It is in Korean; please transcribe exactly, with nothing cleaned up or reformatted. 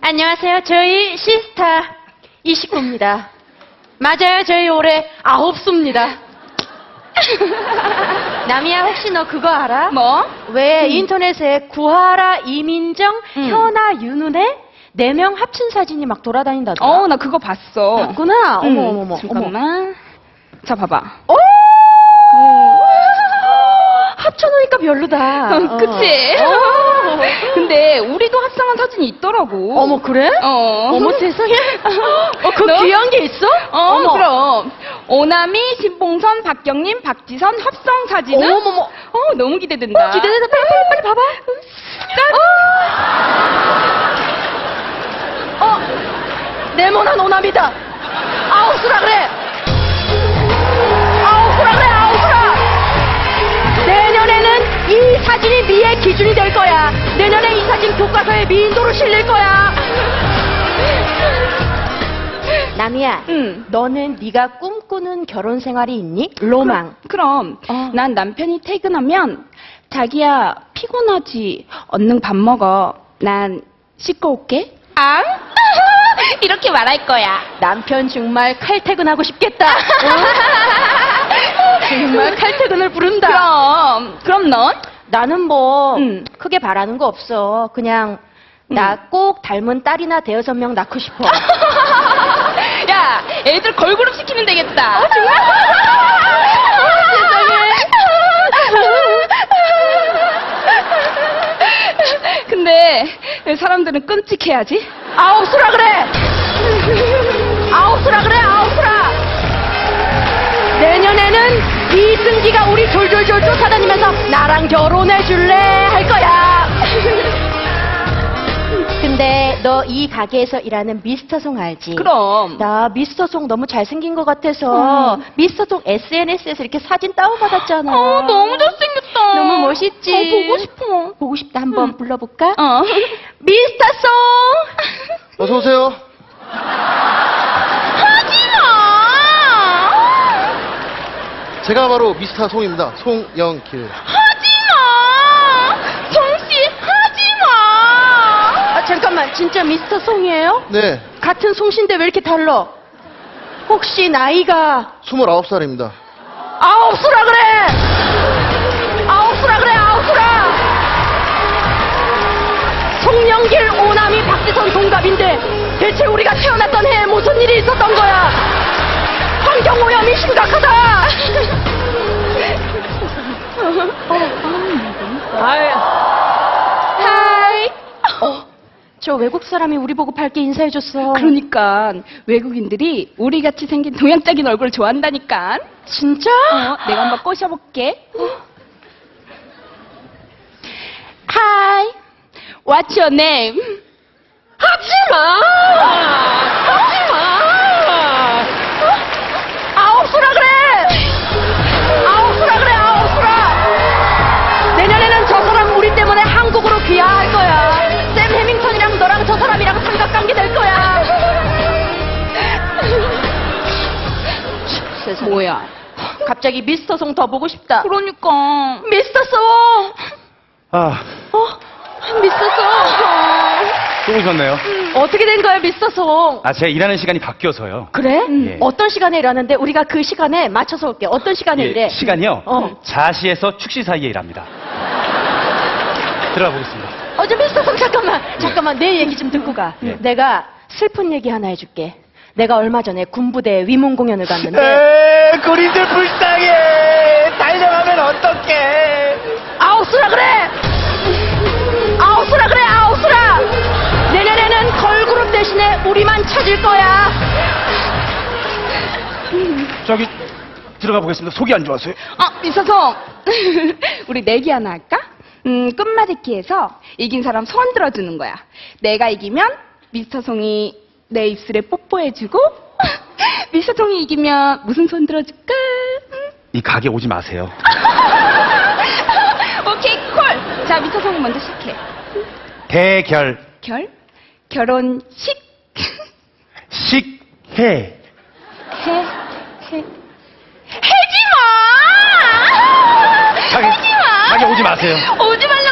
안녕하세요. 저희 시스타 이십구입니다. 맞아요. 저희 올해 아홉 수입니다. 남이야, 혹시 너 그거 알아? 뭐? 왜 음. 인터넷에 구하라, 이민정, 음. 현아, 윤은혜 네 명 합친 사진이 막 돌아다닌다더라. 어, 나 그거 봤어. 봤구나. 음, 어머, 어머, 어머. 잠깐만. 자, 봐봐. 오! 어. 합쳐놓으니까 별로다. 어, 그치? 어. 근데 우리도 합성한 사진이 있더라고. 어머, 그래? 어. 어머, 세상에. 어, 그 너? 귀한 게 있어? 어, 어머. 그럼. 오나미, 신봉선, 박경림, 박지선 합성 사진은? 어머머머. 어, 너무 기대된다. 어, 기대된다. 빨리, 빨리, 빨리 봐봐. 어! 어! 네모난 오남이다. 아우스라 그래. 아우스라 그래, 아우스라. 내년에는 이 사진이 미의 기준이 될 거야. 내년에 이 사진 교과서에 미인도로 실릴 거야. 남이야, 응. 너는 네가 꿈꾸는 결혼 생활이 있니? 로망. 그럼, 어. 난 남편이 퇴근하면 자기야 피곤하지? 얼른 밥 먹어. 난 씻고 올게. 아? 이렇게 말할 거야. 남편 정말 칼퇴근하고 싶겠다. 정말 칼퇴근을 부른다. 그럼, 그럼 넌? 나는 뭐 응. 크게 바라는 거 없어. 그냥 나 꼭 닮은 딸이나 대여섯 명 낳고 싶어. 야, 애들 걸그룹 시키면 되겠다. 어, 정말? 근데 사람들은 끔찍해야지. 아우스라 그래. 아우스라 그래, 아우스라. 내년에는 이승기가 우리 졸졸졸 쫓아다니면서 나랑 결혼해 줄래 할 거야. 근데 너 이 가게에서 일하는 미스터 송 알지? 그럼. 나 미스터 송 너무 잘생긴 것 같아서 음. 미스터 송 에스엔에스에서 이렇게 사진 다운받았잖아. 어, 너무 잘생겼다. 너무 멋있지? 어, 보고 싶어. 보고 싶다. 한번 응. 불러볼까? 어. 미스터 송! 어서 오세요. 하지마! 제가 바로 미스터 송입니다. 송영길. 하지마! 정씨, 하지마! 아, 잠깐만. 진짜 미스터 송이에요? 네, 같은 송신데 왜 이렇게 달라? 혹시 나이가 스물아홉 살입니다. 아홉수라 그래! 아홉수라 그래, 아홉수라! 송영길, 오남이, 박지선 동갑인데 대체 우리가 태어났던 해에 무슨 일이 있었던 거야? 환경오염이 심각하다! 아유. 하이. 어, 저 외국 사람이 우리 보고 밝게 인사해줬어. 그러니까 외국인들이 우리같이 생긴 동양적인 얼굴을 좋아한다니까. 진짜? 어, 내가 한번 꼬셔볼게. Hi, what's your name? 하지마! 하지마! 아홉수라 그래! 아홉수라 그래, 아홉수라! 내년에는 저 사람 우리 때문에 한국으로 귀화할 거야. 샘 해밍턴이랑 너랑 저 사람이랑 삼각관계 될 거야. 세상에. 뭐야? 갑자기 미스터 송 더 보고 싶다. 그러니까. 미스터 송! 아, 어? 미스터 송! 또 오셨네요. 어떻게 된 거야, 미스터 송? 아, 제가 일하는 시간이 바뀌어서요. 그래? 예. 어떤 시간에 일하는데 우리가 그 시간에 맞춰서 올게. 어떤 시간에 예, 일해? 시간이요? 어. 자시에서 축시 사이에 일합니다. 들어가 보겠습니다. 어, 저 미스터 송 잠깐만. 잠깐만, 내 얘기 좀 듣고 가. 예. 내가 슬픈 얘기 하나 해줄게. 내가 얼마 전에 군부대 위문 공연을 갔는데 에, 고린들 불쌍해. 달려가면 어떡해. 아웃수라 그래! 아웃수라 그래, 아웃수라! 내년에는 걸그룹 대신에 우리만 찾을 거야. 저기, 들어가 보겠습니다. 속이 안 좋아서요. 아, 미서성. 우리 내기 하나 할까? 음, 끝말잇기에서 이긴 사람 손 들어주는 거야. 내가 이기면 미스터 송이 내 입술에 뽀뽀해주고 미스터 송이 이기면 무슨 손 들어줄까? 음. 이 가게 오지 마세요. 오케이, 콜! 자, 미스터 송이 먼저 시작해. 대결, 결? 결혼식? 식해. 해, 해. 해지 마! 가게, 하지 마! 가게 오지 마세요. 오지 말라!